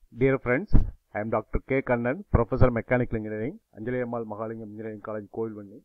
Dear friends, I am Dr. K. Kannan, Professor Mechanical Engineering, Anjali Ammal Mahalingam Engineering College, Koilvanni.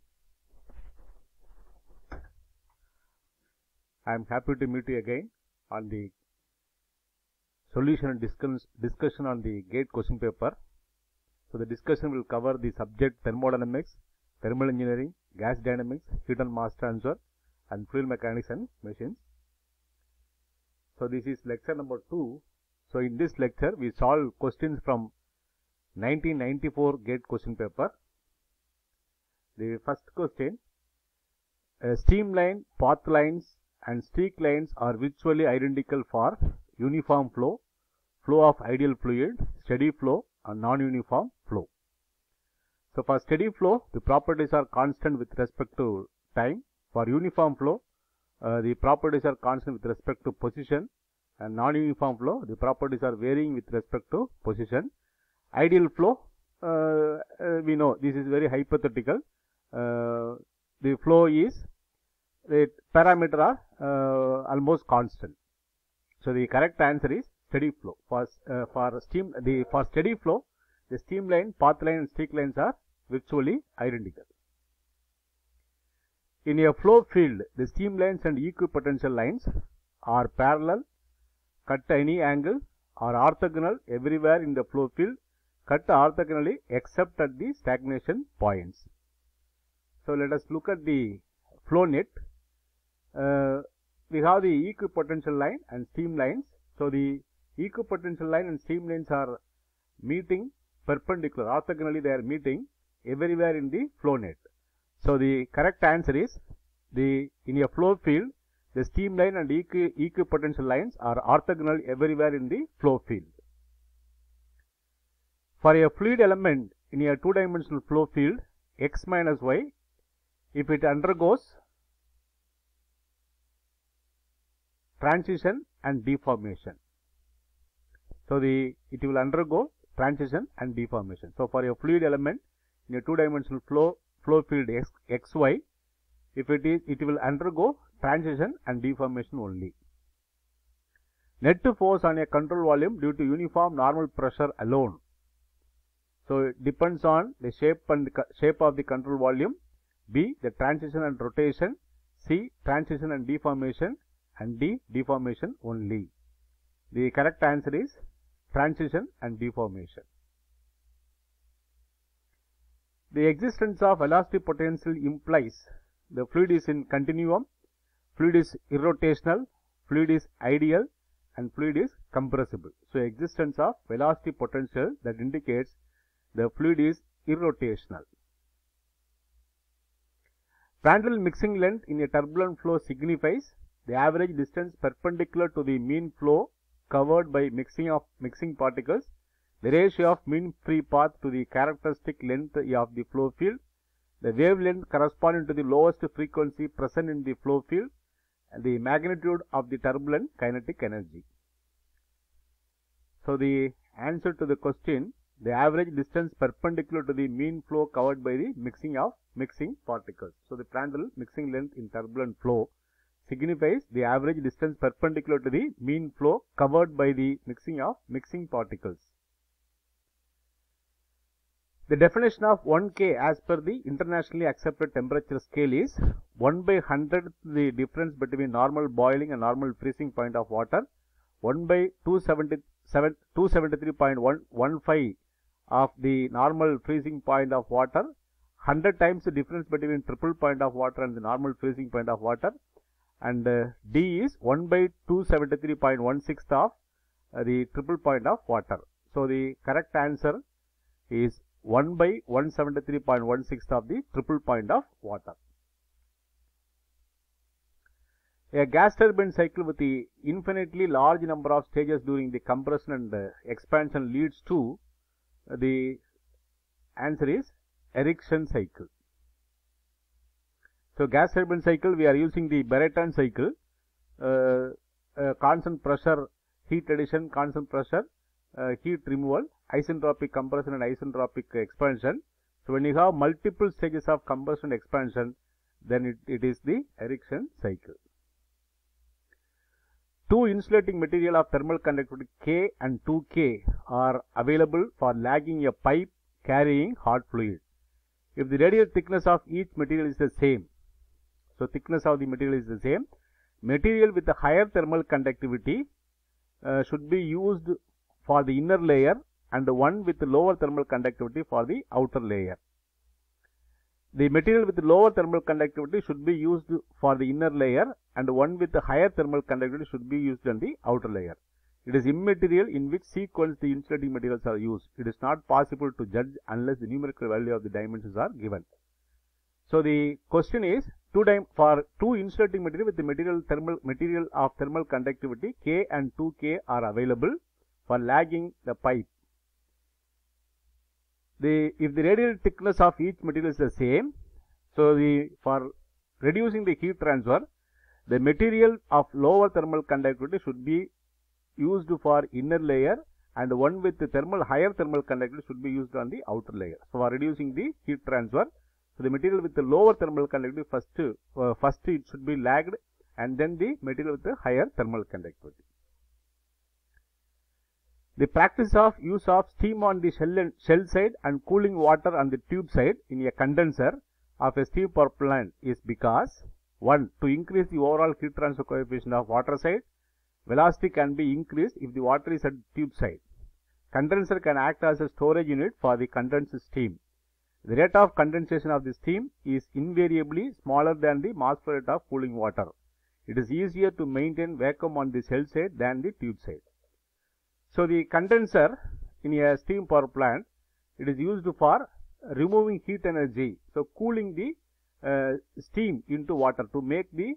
I am happy to meet you again on the solution and discussion on the GATE question paper. So the discussion will cover the subject thermodynamics, thermal engineering, gas dynamics, heat and mass transfer, and fluid mechanics and machines. So this is lecture number 2. So in this lecture we solve questions from 1994 GATE question paper. The first question, streamline, path lines and streak lines are virtually identical for uniform flow, flow of ideal fluid, steady flow and non-uniform flow. So for steady flow the properties are constant with respect to time. For uniform flow the properties are constant with respect to position, and non-uniform flow the properties are varying with respect to position. Ideal flow we know this is very hypothetical. The flow is, the parameter are almost constant. So the correct answer is steady flow. For steady flow the streamline, path line and streak lines are virtually identical. In a flow field the streamlines and equipotential lines are parallel, cut any angle, are orthogonal everywhere in the flow field, cut orthogonally except at the stagnation points. So let us look at the flow net. We have the equipotential line and streamlines. So the equipotential line and streamlines are meeting perpendicular, orthogonally they are meeting everywhere in the flow net. So the correct answer is, in a flow field the streamline and equipotential lines are orthogonal everywhere in the flow field. For a fluid element in a two-dimensional flow field x minus y, if it undergoes transition and deformation, so it will undergo transition and deformation. So for a fluid element in a two-dimensional flow field xy, it will undergo transition and deformation only. Net force on a control volume due to uniform normal pressure alone. So it depends on the shape of the control volume. B, the transition and rotation. C, transition and deformation, and D, deformation only. The correct answer is transition and deformation. The existence of elastic potential implies the fluid is in continuum, fluid is irrotational, fluid is ideal, and fluid is compressible. So existence of elastic potential, that indicates the fluid is irrotational. Prandtl mixing length in a turbulent flow signifies the average distance perpendicular to the mean flow covered by mixing particles, the ratio of mean free path to the characteristic length of the flow field, the wavelength corresponding to the lowest frequency present in the flow field, and the magnitude of the turbulent kinetic energy. So the answer to the question, the average distance perpendicular to the mean flow covered by the mixing particles. So the Prandtl mixing length in turbulent flow signifies the average distance perpendicular to the mean flow covered by the mixing particles. The definition of 1K as per the internationally accepted temperature scale is 1 by 100 the difference between normal boiling and normal freezing point of water, 1 by 273.15 of the normal freezing point of water, 100 times the difference between triple point of water and the normal freezing point of water, and D is 1 by 273.16 of the triple point of water. So the correct answer is 1 by 173.16 of the triple point of water. A gas turbine cycle with the infinitely large number of stages during the compression and expansion leads to, the answer is Ericsson cycle. So gas turbine cycle we are using the Brayton cycle, constant pressure heat addition, constant pressure heat removal, isentropic compression and isentropic expansion. So when you have multiple stages of combustion and expansion, then it is the Ericsson cycle. two insulating material of thermal conductivity K and 2K are available for lagging a pipe carrying hot fluid. If the radial thickness of each material is the same, so thickness of the material is the same, material with a higher thermal conductivity should be used for the inner layer and one with lower thermal conductivity for the outer layer. The material with lower thermal conductivity should be used for the inner layer and one with higher thermal conductivity should be used on the outer layer. It is immaterial in which sequence the insulating materials are used. It is not possible to judge unless the numerical value of the dimensions are given. So the question is, for two insulating material with the material of thermal conductivity K and 2K are available for lagging the pipe. If the radial thickness of each material is the same, so for reducing the heat transfer, the material of lower thermal conductivity should be used for inner layer and one with the higher thermal conductivity should be used on the outer layer. So for reducing the heat transfer, so the material with the lower thermal conductivity first it should be lagged and then the material with the higher thermal conductivity. The practice of use of steam on the shell side and cooling water on the tube side in a condenser of a steam power plant is because 1. To increase the overall heat transfer coefficient of water side, velocity can be increased if the water is at tube side. Condenser can act as a storage unit for the condensed steam. The rate of condensation of the steam is invariably smaller than the mass flow rate of cooling water. It is easier to maintain vacuum on the shell side than the tube side. So the condenser in a steam power plant, it is used for removing heat energy, so cooling the steam into water to make the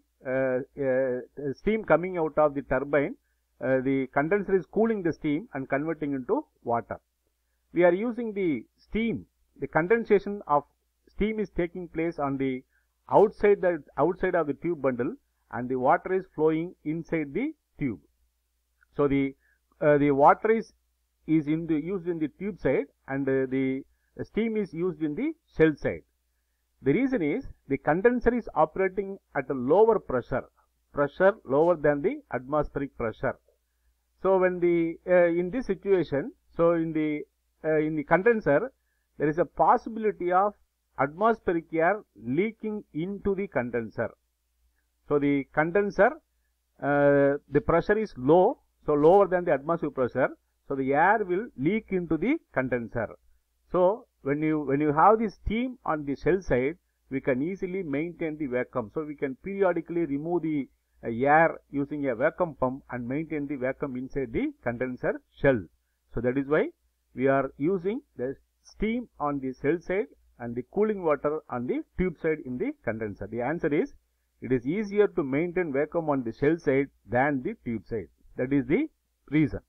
steam coming out of the turbine. The condenser is cooling the steam and converting into water. We are using the steam. The condensation of steam is taking place on the outside of the tube bundle and the water is flowing inside the tube. So the water is used in the tube side and the steam is used in the shell side. The reason is the condenser is operating at a lower pressure lower than the atmospheric pressure. So when in this situation, so in the condenser, there is a possibility of atmospheric air leaking into the condenser. So the condenser, the pressure is low, so lower than the atmospheric pressure, so the air will leak into the condenser. So when you have the steam on the shell side, we can easily maintain the vacuum. So we can periodically remove the air using a vacuum pump and maintain the vacuum inside the condenser shell. So that is why we are using the steam on the shell side and the cooling water on the tube side in the condenser. The answer is, it is easier to maintain vacuum on the shell side than the tube side. That is the reason.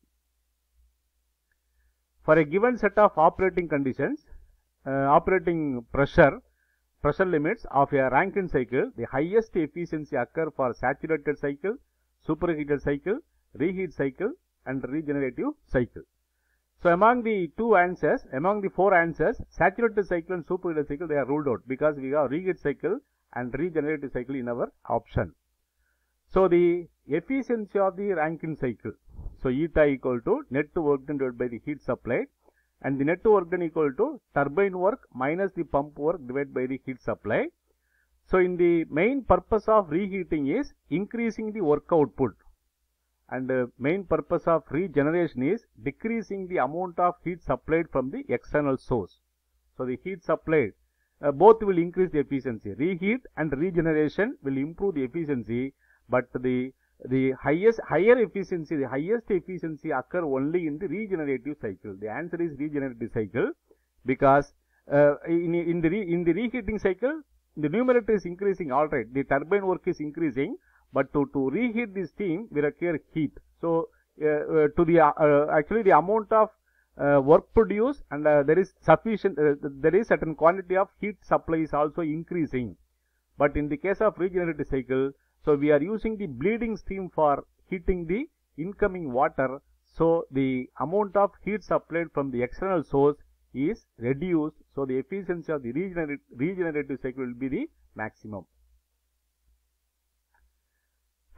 For a given set of operating conditions, operating pressure limits of a Rankine cycle, the highest efficiency occur for saturated cycle, superheated cycle, reheat cycle and regenerative cycle. So among the four answers, saturated cycle and superheated cycle, they are ruled out because we have reheat cycle and regenerative cycle in our option. So the efficiency of the Rankine cycle, so eta equal to net work done divided by the heat supplied, and the net work done equal to turbine work minus the pump work divided by the heat supply. So in the main purpose of reheating is increasing the work output, and the main purpose of regeneration is decreasing the amount of heat supplied from the external source. So the heat supplied, both will increase the efficiency. Reheat and regeneration will improve the efficiency, but the highest efficiency occur only in the regenerative cycle. The answer is regenerative cycle, because in the reheating cycle, the numerator is increasing, all right, the turbine work is increasing, but to reheat the steam we require heat. So actually the amount of work produced and there is certain quantity of heat supply is also increasing. But in the case of regenerative cycle, so we are using the bleeding steam for heating the incoming water, so the amount of heat supplied from the external source is reduced, so the efficiency of the regenerative cycle will be the maximum.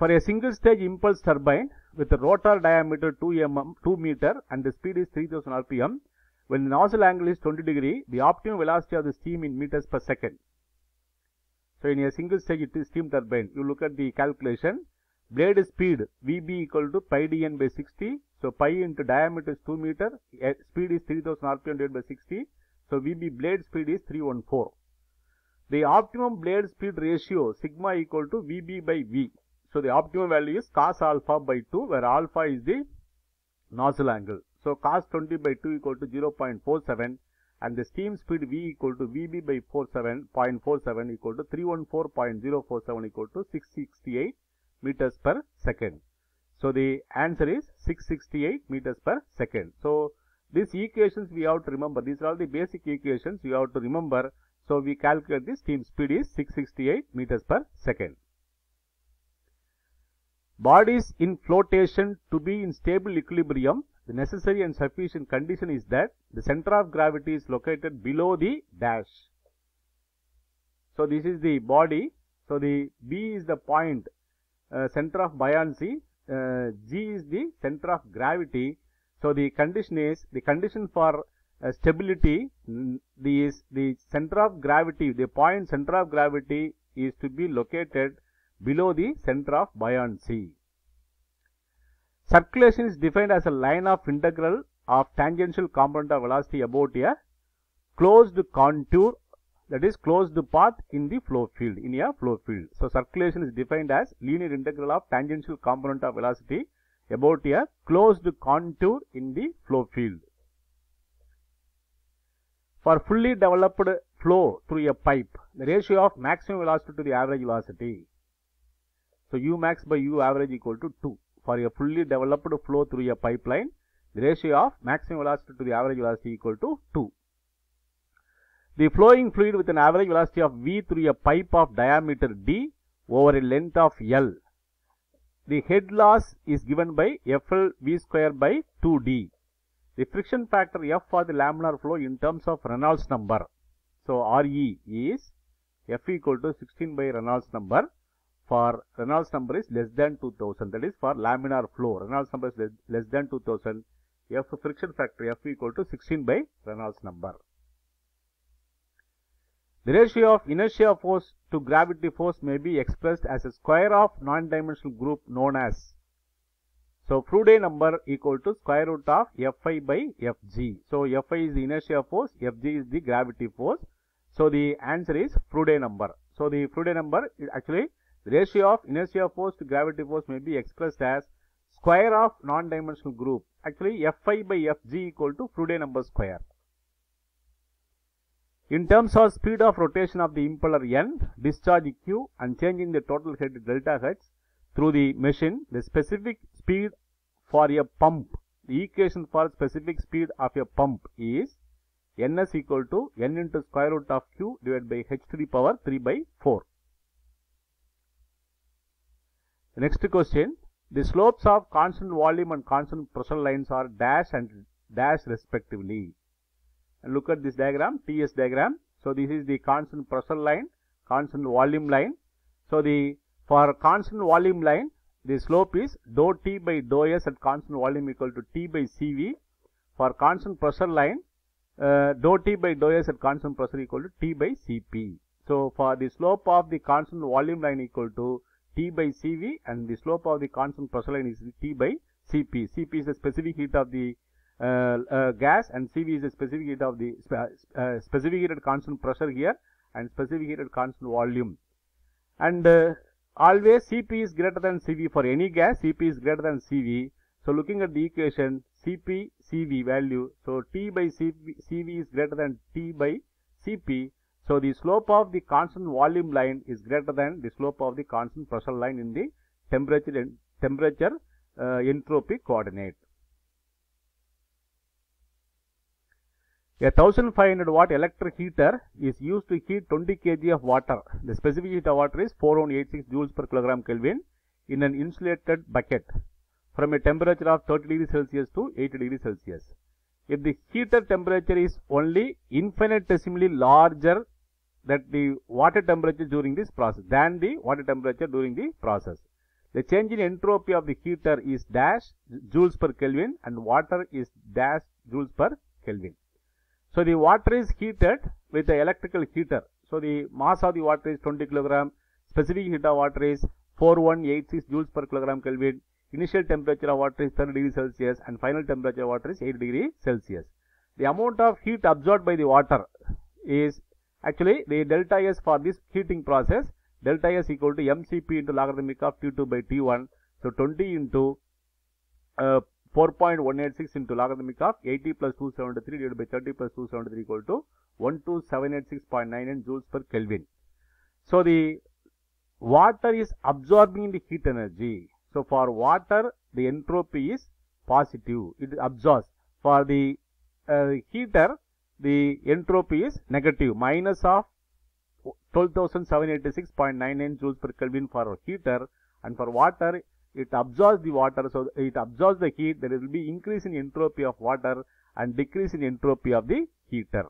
For a single stage impulse turbine with a rotor diameter 2 meter and the speed is 3000 rpm, when the nozzle angle is 20 degree, the optimum velocity of the steam in meters per second. So in a single stage steam turbine, you look at the calculation. Blade speed Vb equal to pi dn by 60. So pi into diameter is 2 meter, speed is 3000 rpm divided by 60. So Vb blade speed is 314. The optimum blade speed ratio sigma equal to Vb by V. So the optimum value is cos alpha by 2, where alpha is the nozzle angle. So cos 20 by 2 equal to 0.47, and the steam speed V equal to Vb by 0.47 equal to 314.047 equal to 668 meters per second. So the answer is 668 meters per second. So these equations we have to remember. These are all the basic equations you have to remember. So we calculate the steam speed is 668 meters per second. Bodies in flotation to be in stable equilibrium, the necessary and sufficient condition is that the center of gravity is located below the dash. So this is the body. So the B is the point center of buoyancy, G is the center of gravity. So the condition for stability is the center of gravity, the point center of gravity is to be located below the center of buoyancy. Circulation is defined as a line of integral of tangential component of velocity about a closed contour, that is closed path in the flow field, in a flow field. So circulation is defined as linear integral of tangential component of velocity about a closed contour in the flow field. For fully developed flow through a pipe, the ratio of maximum velocity to the average velocity. So U max by U average equal to 2. For a fully developed flow through a pipeline, the ratio of maximum velocity to the average velocity equal to 2. The flowing fluid with an average velocity of V through a pipe of diameter D over a length of L. The head loss is given by FL V square by 2D. The friction factor F for the laminar flow in terms of Reynolds number. So Re is F equal to 16 by Reynolds number. For Reynolds number is less than 2000, that is for laminar flow. Reynolds number is less than 2000. F friction factor F equal to 16 by Reynolds number. The ratio of inertia force to gravity force may be expressed as a square of non-dimensional group known as. So Froude number equal to square root of Fi by Fg. So Fi is the inertia force, Fg is the gravity force. So the answer is Froude number. So the Froude number is actually the ratio of inertia force to gravity force may be expressed as square of non-dimensional group. Actually Fi by Fg equal to Froude number square. In terms of speed of rotation of the impeller N, discharge Q and changing the total head delta H through the machine, the specific speed for a pump, the equation for specific speed of a pump is Ns equal to N into square root of Q divided by H to the power 3 by 4. The next question, the slopes of constant volume and constant pressure lines are dash and dash respectively. And look at this diagram, TS diagram. So this is the constant pressure line, constant volume line. So for constant volume line, the slope is dou T by dou S at constant volume equal to T by CV. For constant pressure line, dou T by dou S at constant pressure equal to T by Cp. So for the slope of the constant volume line equal to T by Cv, and the slope of the constant pressure line is T by Cp. Cp is the specific heat of the gas, and Cv is the specific heat of the specific heat at constant pressure here, and specific heat at constant volume. And always Cp is greater than Cv for any gas. Cp is greater than Cv. So looking at the equation, Cp Cv value, so T by Cv is greater than T by Cp. So the slope of the constant volume line is greater than the slope of the constant pressure line in the temperature entropy coordinate. A 1500 watt electric heater is used to heat 20 kg of water. The specific heat of water is 4186 joules per kilogram Kelvin in an insulated bucket from a temperature of 30 degrees Celsius to 80 degrees Celsius. If the heater temperature is only infinitesimally larger than the water temperature during this process, The change in entropy of the heater is dash joules per Kelvin and water is dash joules per Kelvin. So the water is heated with the electrical heater. So the mass of the water is 20 kg, specific heat of water is 4186 joules per kilogram Kelvin, initial temperature of water is 30 degrees Celsius and final temperature of water is 8 degrees Celsius. The amount of heat absorbed by the water is actually the delta S for this heating process. Delta S equal to mCp into logarithmic of T2 by T1. So 20 into 4.186 into logarithmic of 80 plus 273 divided by 30 plus 273 equal to 12786.99 joules per Kelvin. So the water is absorbing the heat energy. So for water, the entropy is positive. It absorbs. For the heater, the entropy is negative, minus of 12,786.99 joules per Kelvin for heater, and for water, it absorbs the water, so it absorbs the heat. There will be increase in entropy of water and decrease in entropy of the heater.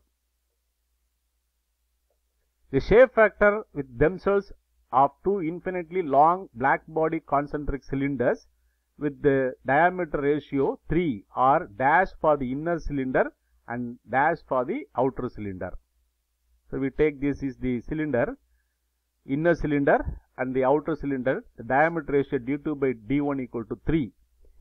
The shape factor with themselves of two infinitely long black body concentric cylinders with the diameter ratio 3 are dash for the inner cylinder and dash for the outer cylinder. So we take this is the cylinder, inner cylinder and the outer cylinder. The diameter ratio d2 by d1 equal to 3.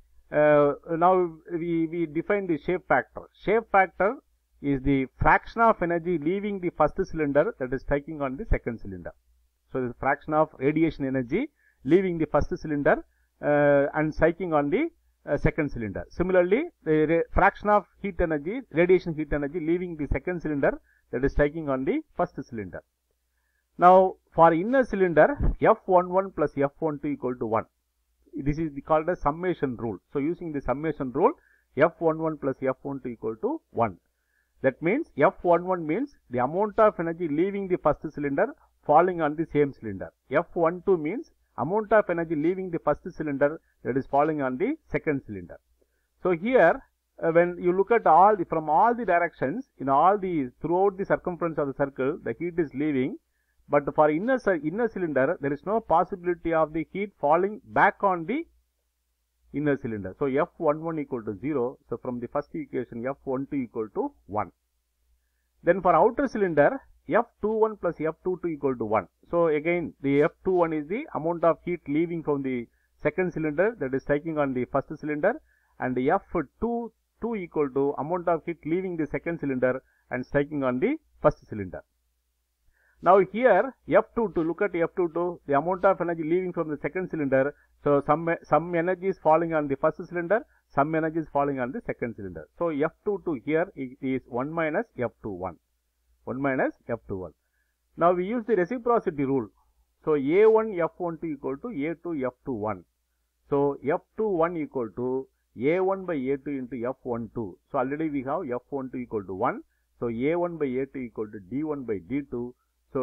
Now we define the shape factor. Shape factor is the fraction of energy leaving the first cylinder that is taking on the second cylinder. So the fraction of radiation energy leaving the first cylinder and taking on the second cylinder. Similarly, the fraction of heat energy, radiation heat energy leaving the second cylinder that is taking on the first cylinder. Now for inner cylinder, F11 plus F12 equal to 1. This is called as summation rule. So using the summation rule, F11 plus F12 equal to 1. That means F11 means the amount of energy leaving the first cylinder falling on the same cylinder. F12 means amount of energy leaving the first cylinder that is falling on the second cylinder. So here when you look at from all the directions, throughout the circumference of the circle, the heat is leaving, but for inner cylinder there is no possibility of the heat falling back on the inner cylinder. So F11 equal to 0. So from the first equation, F12 equal to 1. Then for outer cylinder, F21 plus F22 equal to 1. So again the F21 is the amount of heat leaving from the second cylinder that is taking on the first cylinder, and the F22 equal to amount of heat leaving the second cylinder and taking on the first cylinder. Now here F22, look at F22, the amount of energy leaving from the second cylinder. So some energy is falling on the first cylinder, some energy is falling on the second cylinder. So F22 here is 1 minus F21. 1 minus F21. Now we use the reciprocity rule. So A1 F12 equal to A2 F21. So F21 equal to A1 by A2 into F12. So already we have F12 equal to 1. So A1 by A2 equal to D1 by D2. So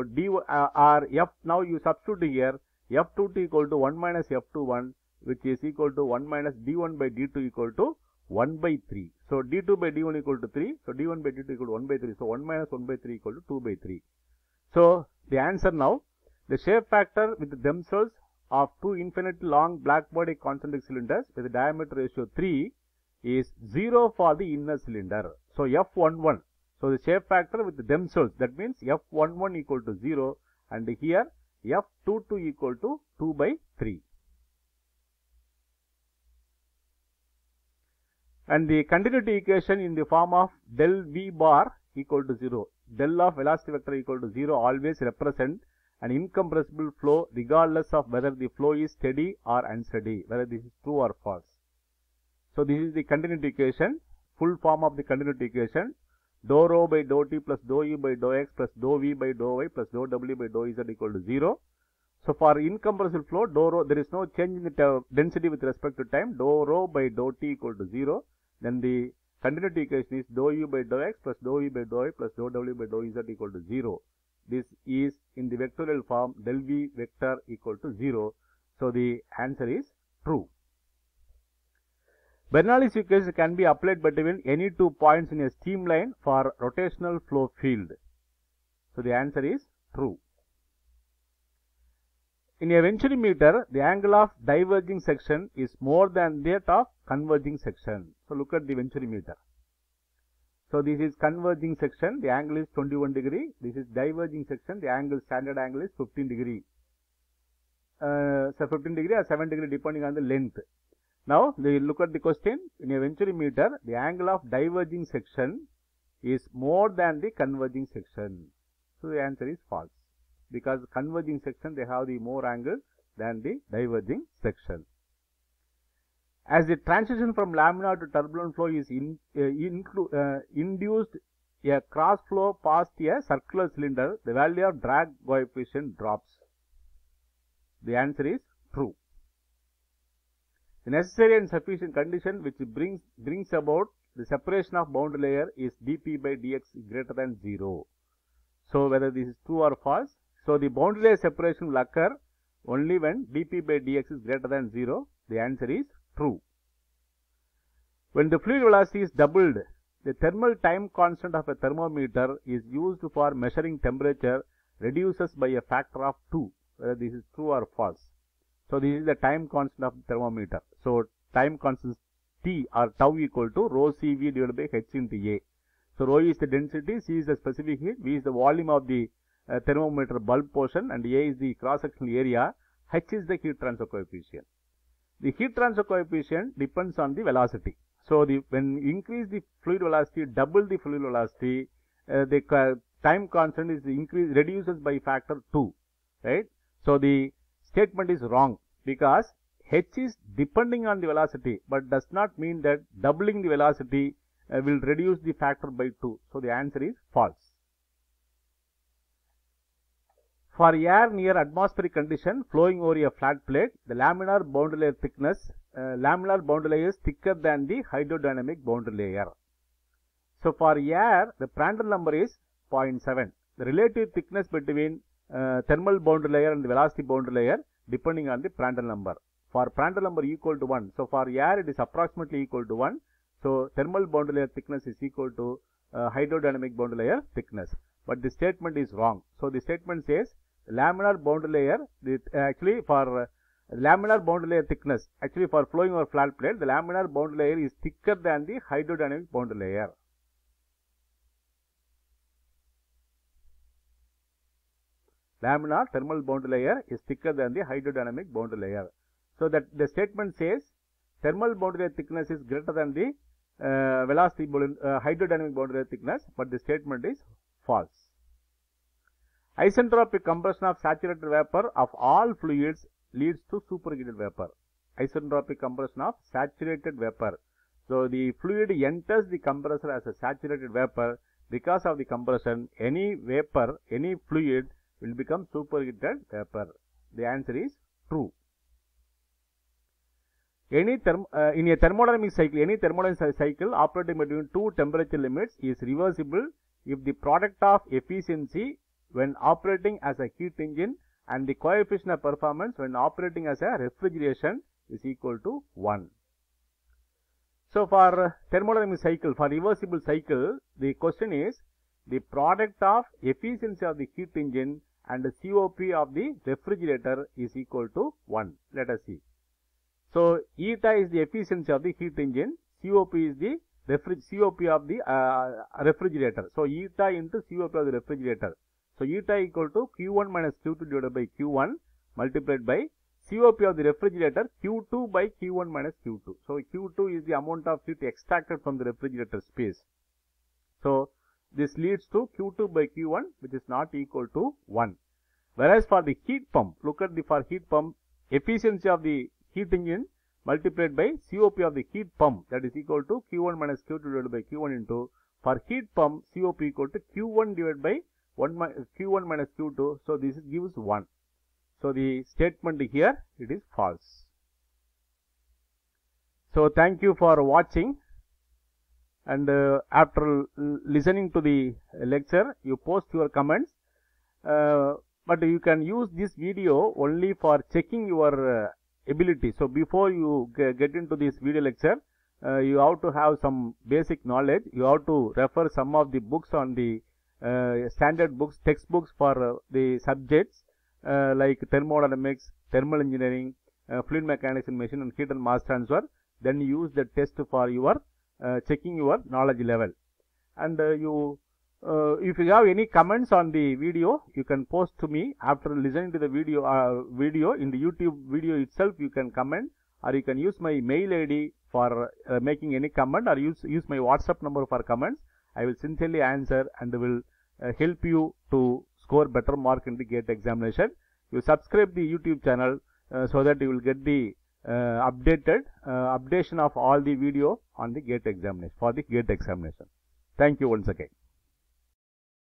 now you substitute here F22 equal to 1 minus F21, which is equal to 1 minus D1 by D2 equal to 1 by 3. So D2 by D1 equal to 3. So D1 by D2 equal to 1 by 3. So 1 minus 1 by 3 equal to 2 by 3. So the answer now, the shape factor with themselves of two infinitely long black body concentric cylinders with a diameter ratio 3 is 0 for the inner cylinder. So F11. So the shape factor with themselves, that means F11 equal to 0, and here F22 equal to 2 by 3. And the continuity equation in the form of del V bar equal to 0. Del of velocity vector equal to 0 always represent an incompressible flow regardless of whether the flow is steady or unsteady, whether this is true or false. So this is the continuity equation, full form of the continuity equation. Dou rho by dou t plus dou u by dou x plus dou v by dou y plus dou w by dou z equal to 0. So for incompressible flow, dou rho, there is no change in the density with respect to time. Dou rho by dou t equal to 0. Then the continuity equation is dou u by dou x plus dou v by dou y plus dou w by dou z equal to 0. This is in the vectorial form del v vector equal to 0. So the answer is true. Bernoulli's equation can be applied between any 2 points in a streamline for rotational flow field. So the answer is true. In a venturimeter, the angle of diverging section is more than that of converging section. So look at the venturimeter. So this is converging section, the angle is 21 degree. This is diverging section, the angle, standard angle is 15 degree. So 15 degree or 7 degree depending on the length. Now look at the question. In a venturimeter, the angle of diverging section is more than the converging section. So the answer is false, because converging section they have the more angle than the diverging section. As the transition from laminar to turbulent flow is induced a cross flow past a circular cylinder, the value of drag coefficient drops. The answer is true. The necessary and sufficient condition which brings about the separation of boundary layer is dP by dx greater than 0. So whether this is true or false. So the boundary layer separation will occur only when dP by dx is greater than 0. The answer is true. When the fluid velocity is doubled, the thermal time constant of a thermometer is used for measuring temperature reduces by a factor of 2. Whether this is true or false. So this is the time constant of the thermometer. So time constant T or tau equal to rho Cv divided by H into A. So rho is the density, C is the specific heat, V is the volume of the thermometer bulb portion, and A is the cross-sectional area, H is the heat transfer coefficient. The heat transfer coefficient depends on the velocity. So when you increase the fluid velocity, double the fluid velocity, the time constant is reduces by factor 2, right? So the statement is wrong, because H is depending on the velocity, but does not mean that doubling the velocity will reduce the factor by 2. So the answer is false. For air near atmospheric condition flowing over a flat plate, the laminar boundary layer thickness, laminar boundary layer is thicker than the hydrodynamic boundary layer. So for air, the Prandtl number is 0.7. The relative thickness between thermal boundary layer and the velocity boundary layer depending on the Prandtl number. For Prandtl number equal to 1, so for air it is approximately equal to 1. So thermal boundary layer thickness is equal to hydrodynamic boundary layer thickness. But the statement is wrong. So the statement says laminar boundary layer, actually for laminar boundary layer thickness, actually for flowing over flat plate, the laminar boundary layer is thicker than the hydrodynamic boundary layer. Laminar thermal boundary layer is thicker than the hydrodynamic boundary layer. So that the statement says thermal boundary layer thickness is greater than the hydrodynamic boundary layer thickness, but the statement is false. Isentropic compression of saturated vapor of all fluids leads to superheated vapor. Isentropic compression of saturated vapor. So the fluid enters the compressor as a saturated vapor. Because of the compression, any vapor, any fluid will become superheated vapor. The answer is true. In a thermodynamic cycle, any thermodynamic cycle operating between two temperature limits is reversible if the product of efficiency when operating as a heat engine and the coefficient of performance when operating as a refrigeration is equal to 1. So for thermodynamic cycle, for reversible cycle, the question is the product of efficiency of the heat engine and the COP of the refrigerator is equal to 1. Let us see. So eta is the efficiency of the heat engine, COP is the COP of the refrigerator. So eta into COP of the refrigerator. So eta equal to Q1 minus Q2 divided by Q1 multiplied by COP of the refrigerator Q2 by Q1 minus Q2. So Q2 is the amount of heat extracted from the refrigerator space. So this leads to Q2 by Q1, which is not equal to 1. Whereas for the heat pump, look at the for heat pump, efficiency of the heat engine multiplied by COP of the heat pump, that is equal to Q1 minus Q2 divided by Q1 into, for heat pump COP equal to Q1 divided by Q1 minus Q2. So this gives 1. So the statement here, it is false. So thank you for watching, and after listening to the lecture, you post your comments, but you can use this video only for checking your ability. So before you get into this video lecture, you have to have some basic knowledge. You have to refer some of the books on the standard books, textbooks for the subjects, like thermodynamics, thermal engineering, fluid mechanics in machine and heat and mass transfer, then use the test for your checking your knowledge level. And if you have any comments on the video, you can post to me after listening to the video in the YouTube video itself. You can comment, or you can use my mail ID for making any comment, or use my WhatsApp number for comments. I will sincerely answer and will help you to score better mark in the GATE examination. You subscribe the YouTube channel so that you will get the updation of all the video on the GATE examination, for the GATE examination. Thank you once again.